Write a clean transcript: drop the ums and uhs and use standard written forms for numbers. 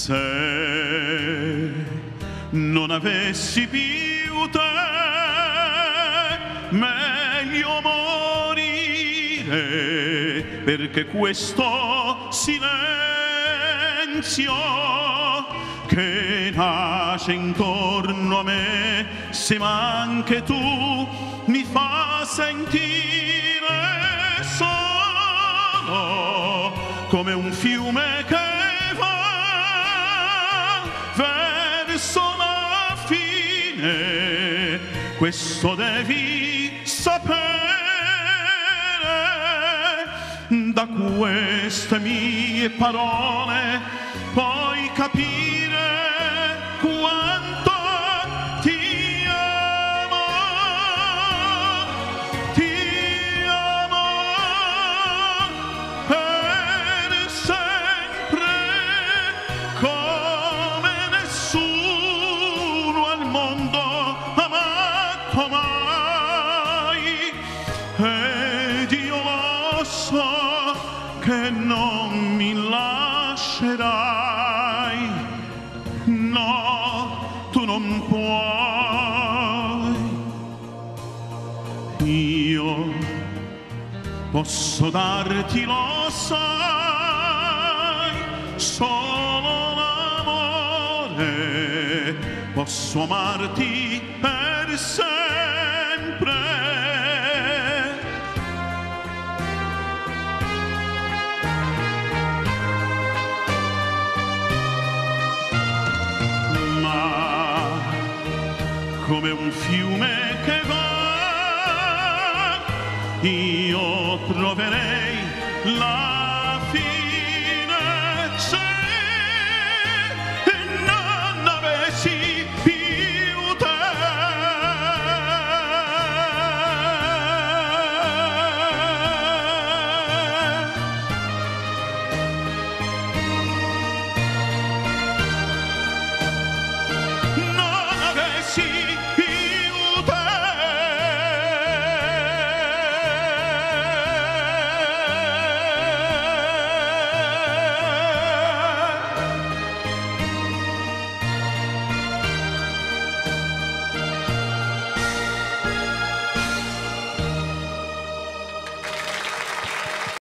Se non avessi più te, meglio morire, perché questo silenzio che nasce intorno a me, se anche tu mi fa sentire solo come un fiume che verso la fine, questo devi sapere. Da queste mie parole puoi capire quanto ti amo, per sempre, come nessuno al mondo amato mai, ed io lo so che non mi lascerai. No, tu non puoi. Io posso darti, lo sai, solo l'amore, posso amarti per sempre. Ma come un fiume che va, io troverei la